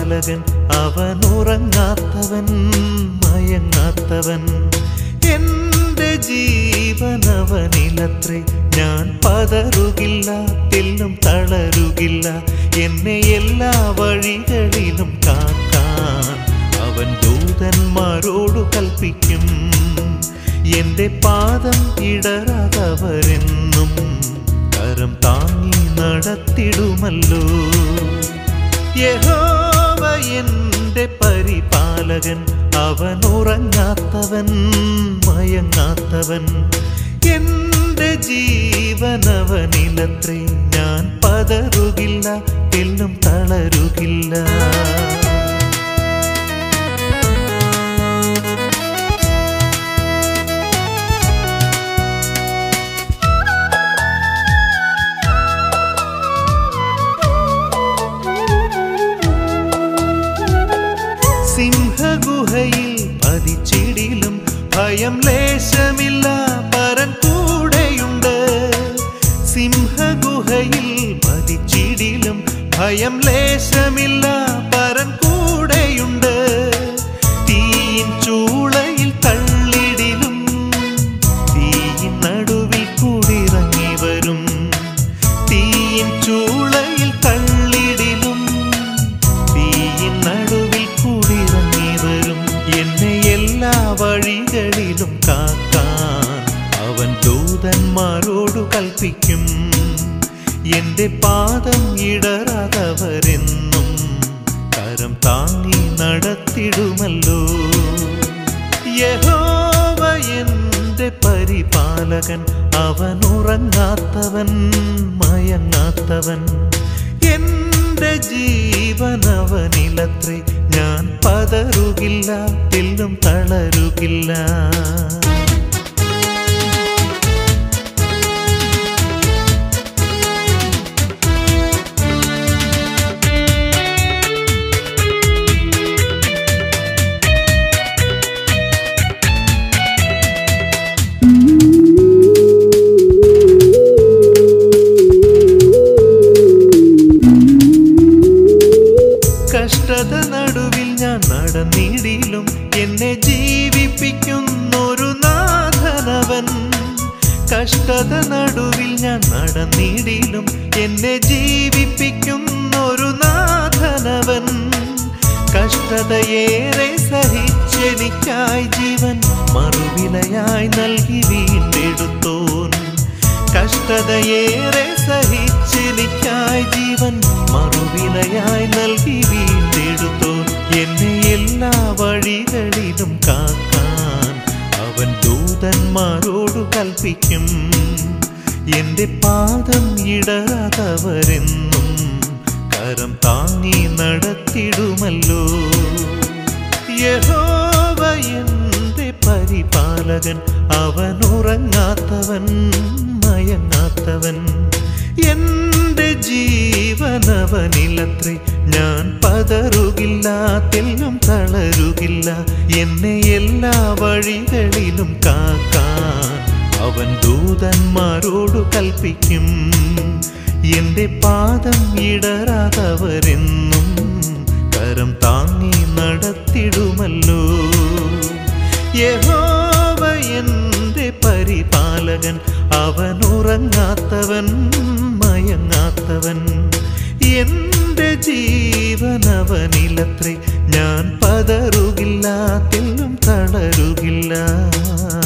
പരിപാലകൻ അവനുറങ്ങാത്തവൻ മയങ്ങാത്തവൻ എൻ്റെ ജീവനവനിലത്രേ ഞാൻ പതറുകില്ല തെല്ലും തളരുകില്ല എന്നെ എല്ലാ വഴികളിലും കാക്കാൻ അവൻ ദൂതന്മാരോടു കൽപ്പിക്കും എൻ്റെ പാദം ഇടറാതവരെന്നും കരം താങ്ങി നടത്തിടുമല്ലോ യഹോവ എൻ്റെ പരിപാലകൻ അവനുറങ്ങാത്തവൻ മയങ്ങാത്തവൻ എൻ്റെ ജീവനവനിലത്രേ ഞാൻ പതറുകില്ല തെല്ലും തളരുകില്ല സിംഹഗുഹയിൽ പതിച്ചിടിലും ഭയം ലേശമില്ല പരൻ കൂടെയുണ്ട് സിംഹഗുഹയിൽ പതിച്ചിടിലും ഭയം ലേശമില്ല പരൻ കൂടെയുണ്ട് തീയിൻ ചൂളയിൽ തള്ളിടിലും തീയിൻ നടുവിൽ കൂടിറങ്ങി വരും തീയിൻ ചൂളയിൽ തള്ളിടിലും തീയിൻ നടുവിൽ കൂടിറങ്ങി വരും എന്നെ എല്ലാ വഴികളിലും കാക്കാൻ അവൻ ദൂതന്മാരോടു കൽപ്പിക്കും എൻ്റെ പാദം ഇടറാതവരെന്നും കരം താങ്ങി നടത്തിടുമല്ലോ യഹോവ എൻ്റെ പരിപാലകൻ അവനുറങ്ങാത്തവൻ മയങ്ങാത്തവൻ എൻ്റെ ജീവനവനിലത്രേ ഞാൻ പതറുകില്ല തെല്ലും തളരുകില്ല കഷ്ടത നടുവിൽ ഞാൻ നടന്നിടിലും എന്നെ ജീവിപ്പിക്കുന്നൊരു നാഥനവൻ കഷ്ടത നടുവിൽ ഞാൻ നടന്നിടിലും എന്നെ ജീവിപ്പിക്കുന്നൊരു നാഥനവൻ കഷ്ടതയേറെ സഹിച്ചെനിക്കായി ജീവൻ മറുവിലയായി നൽകി വീണ്ടെടുത്തോൻ കഷ്ടതയേറെ സഹിച്ചെനിക്കായി ജീവൻ മറുവിലയായി നൽകി വീണ്ടെടുത്തോൻ എന്നെ എല്ലാ വഴികളിലും കാക്കാൻ അവൻ ദൂതന്മാരോടു കൽപ്പിക്കും എൻ്റെ പാദം ഇടറാതവരെന്നും കരം താങ്ങി നടത്തിടുമല്ലോ യഹോവ എൻ്റെ പരിപാലകൻ അവനുറങ്ങാത്തവൻ മയങ്ങാത്തവൻ എൻ്റെ ജീവനവനിലത്രേ ഞാൻ പതറുകില്ല തെല്ലും തളരുകില്ല എന്നെ എല്ലാ വഴികളിലും കാക്കാൻ അവൻ ദൂതന്മാരോടു കൽപ്പിക്കും എൻ്റെ പാദം ഇടറാതവരെന്നും കരം താങ്ങി നടത്തിടുമല്ലോ യഹോവ എൻ്റെ പരിപാലകൻ അവനുറങ്ങാത്തവൻ മയങ്ങാത്തവൻ എൻ്റെ ജീവനവനിലത്രേ ഞാൻ പതറുകില്ല തെല്ലും തളരുകില്ല